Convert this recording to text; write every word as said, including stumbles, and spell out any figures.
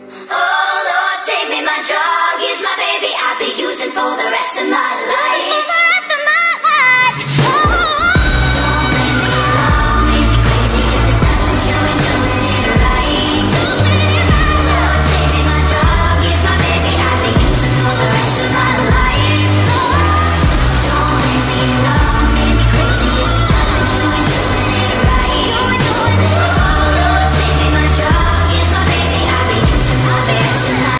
Oh Lord, save me, my drug is my baby. I'll be using for the rest of my life.